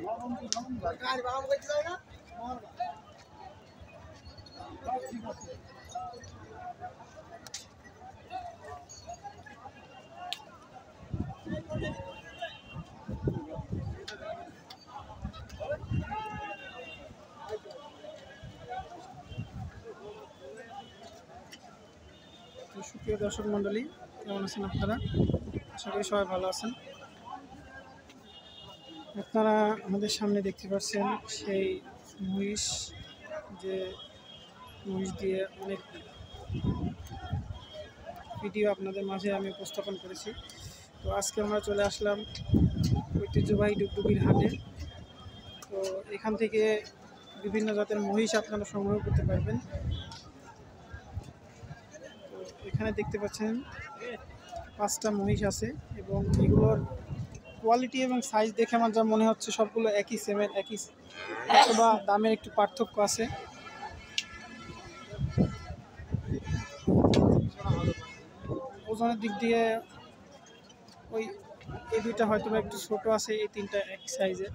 সুপ্রিয় দর্শক মন্ডলী, কেমন আছেন আপনারা? আশা করি সবাই ভালো আছেন। আপনারা আমাদের সামনে দেখতে পাচ্ছেন সেই মহিষ, যে মহিষ দিয়ে অনেক ভিডিও আপনাদের মাঝে আমি উপস্থাপন করেছি। তো আজকে আমরা চলে আসলাম ঐতিহ্যবাহী ডুগডুগির হাটে। তো এখান থেকে বিভিন্ন জাতের মহিষ আপনারা সংগ্রহ করতে পারবেন। তো এখানে দেখতে পাচ্ছেন 5টা মহিষ আছে এবং এগুলোর কোয়ালিটি এবং সাইজ দেখে আমার যা মনে হচ্ছে সবগুলো একই সেমের, একই, অথবা দামের একটু পার্থক্য আছে। ওজনের দিক দিয়ে ওই এই দুইটা হয়তো একটু ছোট আছে, এই 3টা এক সাইজের।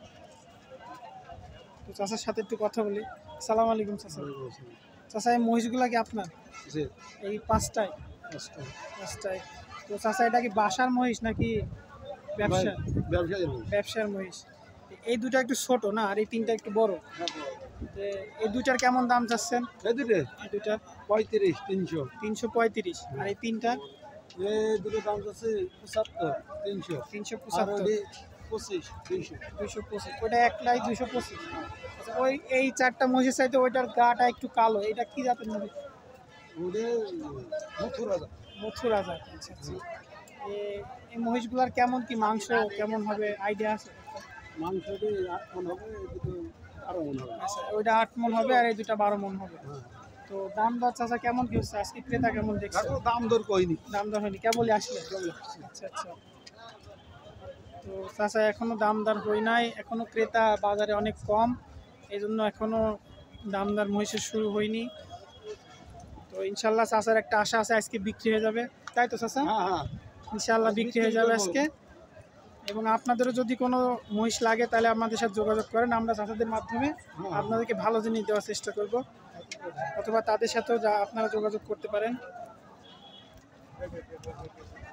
তো চাচার সাথে একটু কথা বলি। আসসালামু আলাইকুম চাচা। চাচা, এই মহিষগুলা কি আপনার? এই 5টায়? তো চাচা, এটা কি বাসার মহিষ নাকি ব্যবসার মহিষ? এই দুটা একটু ছোট না, আর এই 3টা একটু বড়। এই দুটার কেমন দাম চাচ্ছেন? এই দুটার 335। আর এই 3টা? দুটো দাম আছে 375। 225। ওইটা 1,02,25,000। আচ্ছা, ওই এই 4টা মহিষের চাইতে ওইটার গাটা একটু কালো, এটা কি জাতের মহিষ? মথুরা জাত। আচ্ছা আচ্ছা। এই মহিষগুলার কেমন কি মাংস কেমন হবে আইডিয়া আছে? মাংসটি 8 মণ হবে, দুটো 12 মণ হবে। আচ্ছা, ওইটা 8 মণ হবে আর এই দুটা 12 মণ হবে। তো দাম দর চাচা কেমন কি হচ্ছে আজকে? ক্রেতা কেমন দেখছে? দাম দর কইনি, কেবলই আসলে। আচ্ছা আচ্ছা। তো চাচা, এখনো দাম দর হই নাই, এখনো ক্রেতা বাজারে অনেক কম, এই জন্য এখনো দাম দর মহিষের শুরু হয়নি। তো ইনশাল্লাহ চাচার একটা আশা আছে আজকে বিক্রি হয়ে যাবে, তাই তো চাচা? ইনশাল্লাহ বিক্রি হয়ে যাবে আজকে। এবং আপনাদেরও যদি কোনো মহিষ লাগে তাহলে আমাদের সাথে যোগাযোগ করেন, আমরা চাচাদের মাধ্যমে আপনাদেরকে ভালো জিনিস দেওয়ার চেষ্টা করব, অথবা তাদের সাথেও আপনারা যোগাযোগ করতে পারেন।